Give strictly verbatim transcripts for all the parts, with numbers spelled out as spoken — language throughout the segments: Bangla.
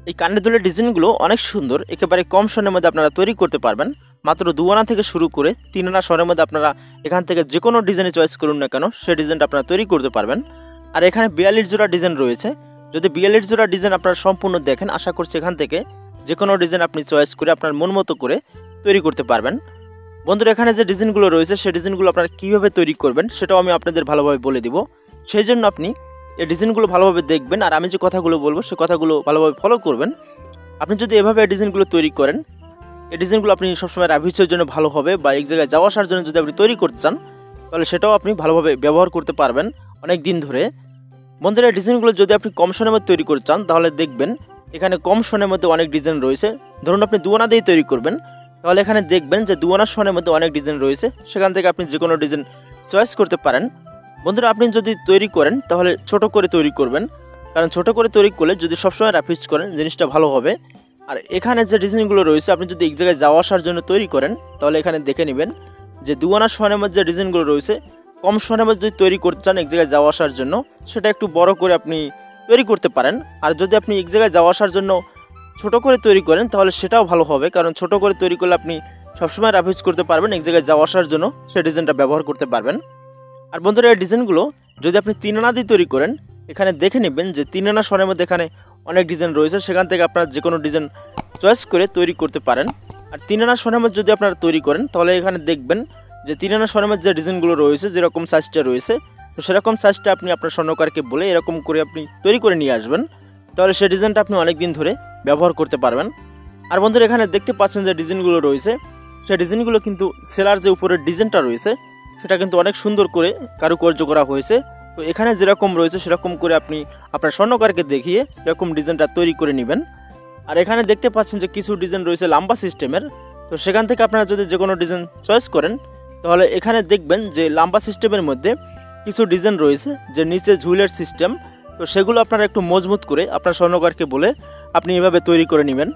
এই কানের দুলের ডিজাইনগুলো অনেক সুন্দর, একেবারে কম সময়ের মধ্যে আপনারা তৈরি করতে পারবেন। মাত্র দু আনা থেকে শুরু করে তিন আনা সময়ের মধ্যে আপনারা এখান থেকে যে কোনো ডিজাইনে চয়েস করুন না কেন, সেই ডিজাইনটা আপনারা তৈরি করতে পারবেন। আর এখানে বিয়াল্লিশ জোড়া ডিজাইন রয়েছে। যদি বিয়াল্লিশ জোড়া ডিজাইন আপনারা সম্পূর্ণ দেখেন, আশা করছি এখান থেকে যে কোনো ডিজাইন আপনি চয়েস করে আপনার মন মতো করে তৈরি করতে পারবেন। বন্ধুরা, এখানে যে ডিজাইনগুলো রয়েছে সেই ডিজাইনগুলো আপনারা কীভাবে তৈরি করবেন সেটাও আমি আপনাদের ভালোভাবে বলে দিব। সেই জন্য আপনি এই ডিজাইনগুলো ভালোভাবে দেখবেন, আর আমি যে কথাগুলো বলবো সে কথাগুলো ভালোভাবে ফলো করবেন। আপনি যদি এভাবে এই ডিজাইনগুলো তৈরি করেন, এই ডিজাইনগুলো আপনি সবসময় রাভিউসের জন্য ভালো হবে, বা এক জায়গায় যাওয়া আসার জন্য যদি আপনি তৈরি করতে চান তাহলে সেটাও আপনি ভালোভাবে ব্যবহার করতে পারবেন অনেক দিন ধরে। বন্ধুরা, এই ডিজাইনগুলো যদি আপনি কম সময়ের মধ্যে তৈরি করতে চান তাহলে দেখবেন এখানে কম সময়ের মধ্যে অনেক ডিজাইন রয়েছে। ধরুন আপনি দু আনা দিয়ে তৈরি করবেন, তাহলে এখানে দেখবেন যে দু আনার সময়ের মধ্যে অনেক ডিজাইন রয়েছে, সেখান থেকে আপনি যে কোনো ডিজাইন চয়েস করতে পারেন। বন্ধুরা, আপনি যদি তৈরি করেন তাহলে ছোট করে তৈরি করবেন, কারণ ছোট করে তৈরি করলে যদি সবসময় রাফ-ইউজ করেন জিনিসটা ভালো হবে। আর এখানে যে ডিজাইনগুলো রয়েছে আপনি যদি এক জায়গায় যাওয়া আসার জন্য তৈরি করেন তাহলে এখানে দেখে নেবেন যে দু আনার সময়ের মধ্যে যে ডিজাইনগুলো রয়েছে কম সময়ের মধ্যে যদি তৈরি করতে চান এক জায়গায় যাওয়া আসার জন্য, সেটা একটু বড় করে আপনি তৈরি করতে পারেন। আর যদি আপনি এক জায়গায় যাওয়া আসার জন্য ছোট করে তৈরি করেন তাহলে সেটাও ভালো হবে, কারণ ছোট করে তৈরি করলে আপনি সবসময় রাফ-ইউজ করতে পারবেন, এক জায়গায় যাওয়া আসার জন্য সেই ডিজাইনটা ব্যবহার করতে পারবেন। আর বন্ধুরা, এই ডিজাইনগুলো যদি আপনি তিন আনা দিয়ে তৈরি করেন, এখানে দেখে নেবেন যে তিন আনা স্বর্ণের মধ্যে এখানে অনেক ডিজাইন রয়েছে, সেখান থেকে আপনারা যে কোনো ডিজাইন চয়েস করে তৈরি করতে পারেন। আর তিন আনা স্বর্ণের মধ্যে যদি আপনারা তৈরি করেন তাহলে এখানে দেখবেন যে তিন আনা স্বর্ণের মধ্যে যে ডিজাইনগুলো রয়েছে, যেরকম সাইজটা রয়েছে তো সেরকম সাইজটা আপনি আপনার স্বর্ণকারকে বলে এরকম করে আপনি তৈরি করে নিয়ে আসবেন, তাহলে সেই ডিজাইনটা আপনি অনেক দিন ধরে ব্যবহার করতে পারবেন। আর বন্ধুরা, এখানে দেখতে পাচ্ছেন যে ডিজাইনগুলো রয়েছে, সেই ডিজাইনগুলো কিন্তু সেলার যে উপরের ডিজাইনটা রয়েছে সেটা কিন্তু অনেক সুন্দর করে কারুকার্য করা হয়েছে। তো এখানে যেরকম রয়েছে সেরকম করে আপনি আপনার স্বর্ণকারকে দেখিয়ে এরকম ডিজাইনটা তৈরি করে নেবেন। আর এখানে দেখতে পাচ্ছেন যে কিছু ডিজাইন রয়েছে লম্বা সিস্টেমের, তো সেখান থেকে আপনারা যদি যে কোনো ডিজাইন চয়েস করেন তাহলে এখানে দেখবেন যে লম্বা সিস্টেমের মধ্যে কিছু ডিজাইন রয়েছে যে নিচে ঝুলের সিস্টেম, তো সেগুলো আপনারা একটু মজবুত করে আপনার স্বর্ণকারকে বলে আপনি এভাবে তৈরি করে নেবেন।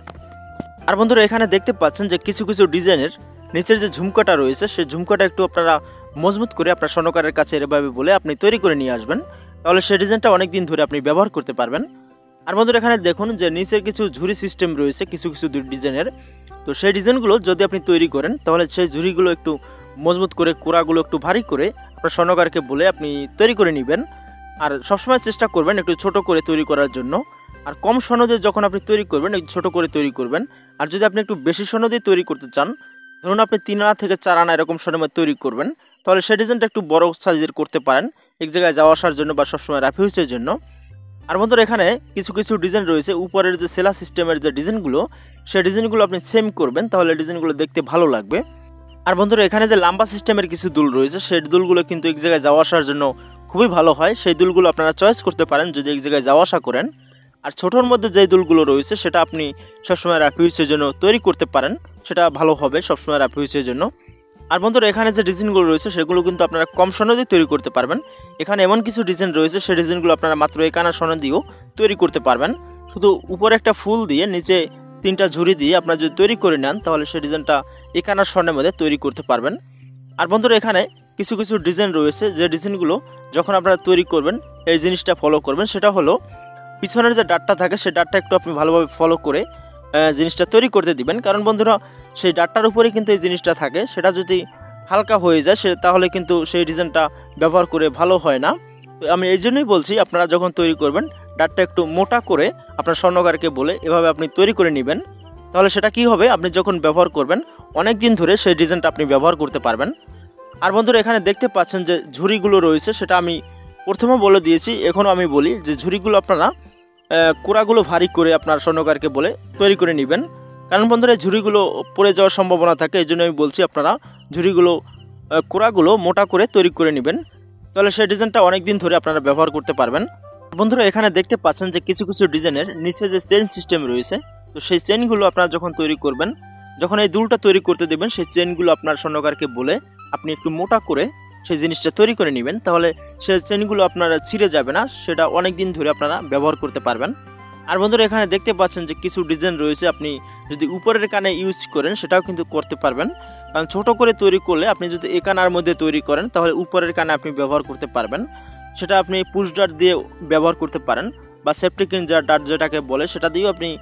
আর বন্ধুরা, এখানে দেখতে পাচ্ছেন যে কিছু কিছু ডিজাইনের নিচের যে ঝুমকাটা রয়েছে সেই ঝুমকাটা একটু আপনারা মজবুত করে আপনার স্বর্ণকারের কাছে এভাবে বলে আপনি তৈরি করে নিয়ে আসবেন, তাহলে সেই ডিজাইনটা অনেক দিন ধরে আপনি ব্যবহার করতে পারবেন। আর বন্ধুরা, এখানে দেখুন যে নিচের কিছু ঝুরি সিস্টেম রয়েছে কিছু কিছু ডিজাইনের, তো সেই ডিজাইনগুলো যদি আপনি তৈরি করেন তাহলে সেই ঝুরিগুলো একটু মজবুত করে, কোড়াগুলো একটু ভারী করে আপনার স্বর্ণকারকে বলে আপনি তৈরি করে নেবেন। আর সবসময় চেষ্টা করবেন একটু ছোট করে তৈরি করার জন্য। আর কম স্বর্ণ দিয়ে যখন আপনি তৈরি করবেন একটু ছোটো করে তৈরি করবেন। আর যদি আপনি একটু বেশি স্বর্ণ দিয়ে তৈরি করতে চান, ধরুন আপনি তিন আনা থেকে চার আনা এরকম স্বর্ণের তৈরি করবেন, তাহলে সেই ডিজাইনটা একটু বড় সাইজের করতে পারেন এক জায়গায় যাওয়া আসার জন্য বা সবসময় রাফ-ইউজের জন্য। আর বন্ধুরা, এখানে কিছু কিছু ডিজাইন রয়েছে উপরের যে সেলা সিস্টেমের যে ডিজাইনগুলো সেই ডিজাইনগুলো আপনি সেম করবেন, তাহলে ডিজাইনগুলো দেখতে ভালো লাগবে। আর বন্ধুরা, এখানে যে লম্বা সিস্টেমের কিছু দুল রয়েছে সেই দুলগুলো কিন্তু এক জায়গায় যাওয়া আসার জন্য খুবই ভালো হয়, সেই দুলগুলো আপনারা চয়েস করতে পারেন যদি এক জায়গায় যাওয়া আসা করেন। আর ছোটোর মধ্যে যে দুলগুলো রয়েছে সেটা আপনি সবসময় রাফ-ইউজের জন্য তৈরি করতে পারেন, সেটা ভালো হবে সবসময় রাফ-ইউজের জন্য। আর বন্ধুরা, এখানে যে ডিজাইনগুলো রয়েছে সেগুলো কিন্তু আপনারা কম স্বর্ণ দিয়ে তৈরি করতে পারবেন। এখানে এমন কিছু ডিজাইন রয়েছে সেই ডিজাইনগুলো আপনারা মাত্র এক আনা স্বর্ণ দিয়েও তৈরি করতে পারবেন। শুধু উপরে একটা ফুল দিয়ে নিচে তিনটা ঝুরি দিয়ে আপনারা যদি তৈরি করে নেন তাহলে সেই ডিজাইনটা এক আনা স্বর্ণের মধ্যে তৈরি করতে পারবেন। আর বন্ধুরা, এখানে কিছু কিছু ডিজাইন রয়েছে যে ডিজাইনগুলো যখন আপনারা তৈরি করবেন এই জিনিসটা ফলো করবেন, সেটা হলো পিছনের যে ডাটটা থাকে সেই ডাটটা একটু আপনি ভালোভাবে ফলো করে জিনিসটা তৈরি করতে দিবেন, কারণ বন্ধুরা সেই ডাটটার উপরেই কিন্তু এই জিনিসটা থাকে, সেটা যদি হালকা হয়ে যায় সে তাহলে কিন্তু সেই ডিজাইনটা ব্যবহার করে ভালো হয় না। তো আমি এই জন্যই বলছি আপনারা যখন তৈরি করবেন ডাটটা একটু মোটা করে আপনার স্বর্ণকারকে বলে এভাবে আপনি তৈরি করে নেবেন, তাহলে সেটা কি হবে, আপনি যখন ব্যবহার করবেন অনেক দিন ধরে সেই ডিজাইনটা আপনি ব্যবহার করতে পারবেন। আর বন্ধুরা, এখানে দেখতে পাচ্ছেন যে ঝুরিগুলো রয়েছে সেটা আমি প্রথমে বলে দিয়েছি, এখনও আমি বলি যে ঝুরিগুলো আপনারা কোড়াগুলো ভারী করে আপনার স্বর্ণকারকে বলে তৈরি করে নেবেন, কারণ বন্ধুরা ঝুরিগুলো পড়ে যাওয়ার সম্ভাবনা থাকে, এই জন্য আমি বলছি আপনারা ঝুরিগুলো কোড়াগুলো মোটা করে তৈরি করে নেবেন, তাহলে সেই ডিজাইনটা অনেক দিন ধরে আপনারা ব্যবহার করতে পারবেন। বন্ধুরা, এখানে দেখতে পাচ্ছেন যে কিছু কিছু ডিজাইনের নিচে যে চেন সিস্টেম রয়েছে, তো সেই চেনগুলো আপনারা যখন তৈরি করবেন, যখন এই দুলটা তৈরি করতে দেবেন সেই চেনগুলো আপনার স্বর্ণকারকে বলে আপনি একটু মোটা করে সেই জিনিসটা তৈরি করে নেবেন, তাহলে সেই চেনগুলো আপনারা ছিঁড়ে যাবে না, সেটা অনেক দিন ধরে আপনারা ব্যবহার করতে পারবেন। আর বন্ধুরা, এখানে দেখতে পাচ্ছেন যে কিছু ডিজাইন রয়েছে আপনি যদি উপরের কানে ইউজ করেন সেটাও কিন্তু করতে পারবেন, কারণ ছোটো করে তৈরি করলে আপনি যদি এ কানার মধ্যে তৈরি করেন তাহলে উপরের কানে আপনি ব্যবহার করতে পারবেন, সেটা আপনি পুশ ডাট দিয়ে ব্যবহার করতে পারেন বা সেফটি কিন যা ডাট যেটাকে বলে সেটা দিয়েও আপনি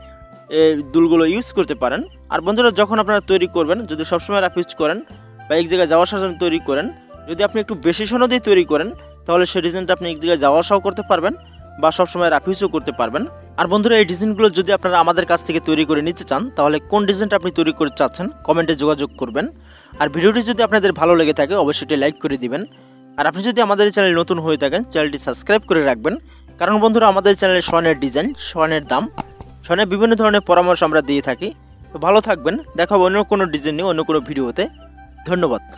এই দুলগুলো ইউজ করতে পারেন। আর বন্ধুরা যখন আপনারা তৈরি করবেন, যদি সবসময় রাফ ইউজ করেন বা এক জায়গায় যাওয়া আসার জন্য তৈরি করেন, যদি আপনি একটু বেশি সোনা দিয়ে তৈরি করেন তাহলে সেই ডিজাইনটা আপনি এক জায়গায় যাওয়া আসাও করতে পারবেন বা সবসময় রাফ ইউজও করতে পারবেন। আর বন্ধুরা এই ডিজাইনগুলো যদি আপনারা আমাদের কাছ থেকে তৈরি করে নিতে চান তাহলে কোন ডিজাইনটা আপনি তৈরি করতে চাচ্ছেন কমেন্টে যোগাযোগ করবেন। আর ভিডিওটি যদি আপনাদের ভালো লেগে থাকে অবশ্যই এটি লাইক করে দিবেন। আর আপনি যদি আমাদের চ্যানেল নতুন হয়ে থাকেন চ্যানেলটি সাবস্ক্রাইব করে রাখবেন, কারণ বন্ধুরা আমাদের চ্যানেলে স্বর্ণের ডিজাইন, স্বর্ণের দাম, স্বর্ণের বিভিন্ন ধরনের পরামর্শ আমরা দিয়ে থাকি। তো ভালো থাকবেন, দেখা হবে অন্য কোনো ডিজাইন নিয়ে অন্য কোনো ভিডিওতে। ধন্যবাদ।